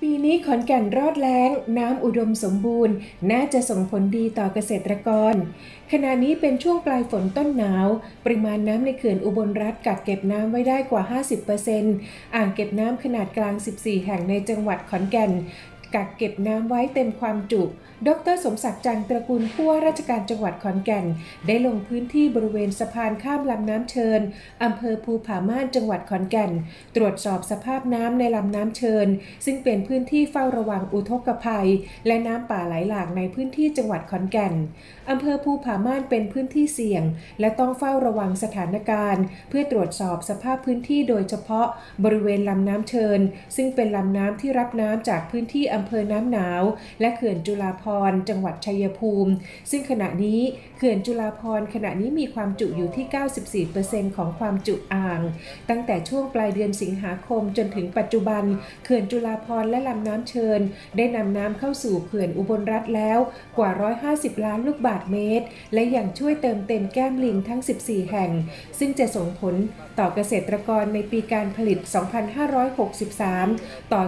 ปีนี้ขอนแก่นรอดแล้งน้ำอุดมสมบูรณ์น่าจะส่งผลดีต่อเกษตรกรขณะนี้เป็นช่วงปลายฝนต้นหนาวปริมาณน้ำในเขื่อนอุบลรัฐกักเก็บน้ำไว้ได้กว่า 50% อ่างเก็บน้ำขนาดกลาง 14 แห่งในจังหวัดขอนแก่นกักเก็บน้ำไว้เต็มความจุดร.สมศักดิ์จันตระกูลผู้ว่าราชการจังหวัดขอนแก่นได้ลงพื้นที่บริเวณสะพานข้ามลำน้ำเชิญอำเภอภูผาม่านจังหวัดขอนแก่นตรวจสอบสภาพน้ำในลำน้ำเชิญซึ่งเป็นพื้นที่เฝ้าระวังอุทกภัยและน้ำป่าไหลหลากในพื้นที่จังหวัดขอนแก่นอำเภอภูผาม่านเป็นพื้นที่เสี่ยงและต้องเฝ้าระวังสถานการณ์เพื่อตรวจสอบสภาพพื้นที่โดยเฉพาะบริเวณลำน้ำเชิญซึ่งเป็นลำน้ำที่รับน้ำจากพื้นที่อำเภอน้ำหนาวและเขื่อนจุฬาภรณ์จังหวัดชัยภูมิซึ่งขณะนี้เขื่อนจุฬาภรณ์ขณะนี้มีความจุอยู่ที่ 94% ของความจุอ่างตั้งแต่ช่วงปลายเดือนสิงหาคมจนถึงปัจจุบันเขื่อนจุฬาภรณ์และลำน้ำเชิญได้นำน้ำเข้าสู่เขื่อนอุบลรัฐแล้วกว่า150ล้านลูกบาศก์เมตรและยังช่วยเติมเต็มแก้มลิงทั้ง14แห่งซึ่งจะส่งผลต่อเกษตรกรในปีการผลิต 2563 ต่อ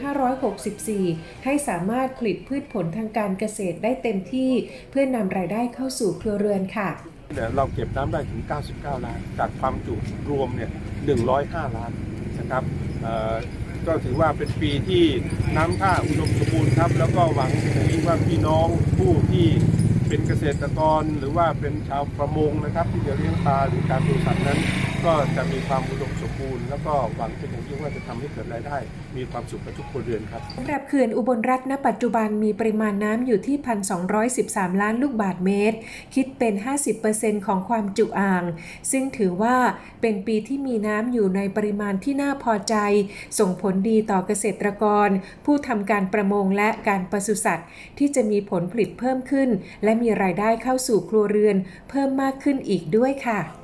2564 ให้สามารถผลิตพืชผลทางการเกษตรได้เต็มที่เพื่อนำรายได้เข้าสู่ครัวเรือนค่ะเราเก็บน้ำได้ถึง99ล้านจากความจุรวมเนี่ย105ล้านนะครับก็ถือว่าเป็นปีที่น้ำท่าอุดมสมบูรณ์ครับแล้วก็หวังว่าพี่น้องผู้ที่เป็นเกษตรกรหรือว่าเป็นชาวประมงนะครับที่จะเลี้ยงปลาหรือการปลูกสัตว์นั้นก็จะมีความอุดมสมบูรณ์แล้วก็หวังเป็นอย่างยิ่งว่าจะทำให้เกิดรายได้มีความสุขกับทุกครัวเรือนครับสำหรับเขื่อนอุบลรัฐณปัจจุบันมีปริมาณน้ำอยู่ที่ 1,213 ล้านลูกบาศก์เมตรคิดเป็น 50% ของความจุอ่างซึ่งถือว่าเป็นปีที่มีน้ำอยู่ในปริมาณที่น่าพอใจส่งผลดีต่อเกษตรกรผู้ทำการประมงและการปศุสัตว์ที่จะมีผลผลิตเพิ่มขึ้นและมีรายได้เข้าสู่ครัวเรือนเพิ่มมากขึ้นอีกด้วยค่ะ